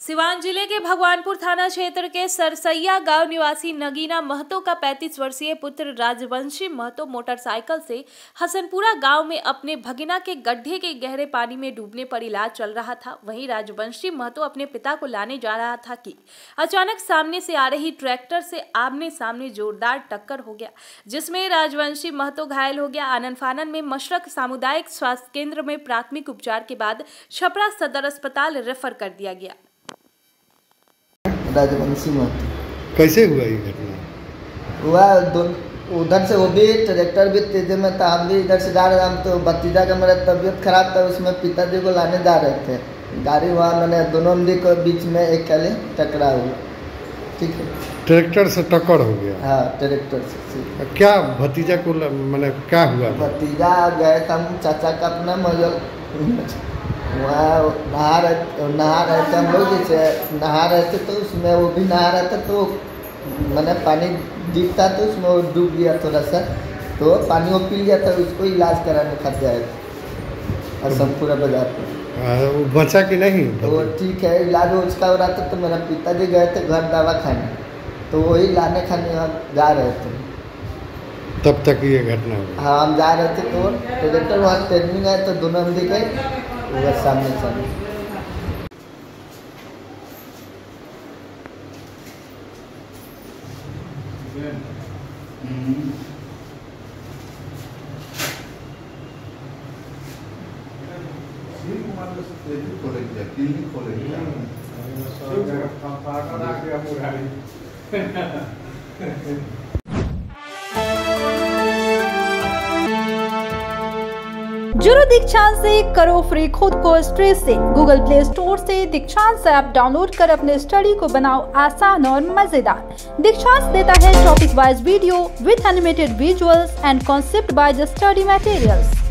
सिवान जिले के भगवानपुर थाना क्षेत्र के सरसैया गांव निवासी नगीना महतो का 35 वर्षीय पुत्र राजवंशी महतो मोटरसाइकिल से हसनपुरा गांव में अपने भगिना के गड्ढे के गहरे पानी में डूबने पर इलाज चल रहा था। वहीं राजवंशी महतो अपने पिता को लाने जा रहा था कि अचानक सामने से आ रही ट्रैक्टर से आमने सामने जोरदार टक्कर हो गया, जिसमें राजवंशी महतो घायल हो गया। आनन फानन में मशरक सामुदायिक स्वास्थ्य केंद्र में प्राथमिक उपचार के बाद छपरा सदर अस्पताल रेफर कर दिया गया। राजवंशी महतो कैसे हुआ ये घटना? हुआ उधर से वो भी ट्रैक्टर भी तेज में था, हम भी इधर से जा रहे हम तो भतीजा का मेरा तबीयत खराब था, उसमें पिताजी को लाने जा रहे थे। गाड़ी वहाँ मैंने दोनों नदी के बीच में एक कले टकरा हुआ। ठीक है, ट्रैक्टर से टक्कर हो गया। हाँ, ट्रैक्टर से। क्या भतीजा को मैंने क्या हुआ? भतीजा गए थे हम चाचा का अपना मजल वहाँ नहा रहे थे हम लोग, जैसे नहा रहे थे तो उसमें वो भी नहा रहे थे तो मैंने पानी डीप था तो उसमें वो डूब गया थोड़ा सा, तो पानी वो पी गया था, उसको इलाज कराने खाते आए थे हसनपुरा बाजार पर। वो बचा कि नहीं? तो वो ठीक है, इलाज उसका हो रहा था। तो मेरा पिताजी गए थे घर दवा खाने, तो वही लाने खाने जा रहे थे, तब तक ये घटना हुई। हाँ, हम जा रहे थे तो ट्रैक्टर वहाँ ट्रेनिंग आए तो दोनों हम दिखे सामने सामने। जुड़ो दीक्षांत से, करो फ्री खुद को स्ट्रेस से। गूगल प्ले स्टोर से दीक्षांत ऐप डाउनलोड कर अपने स्टडी को बनाओ आसान और मजेदार। दीक्षांत देता है topic wise video with animated visuals and concept by the study materials.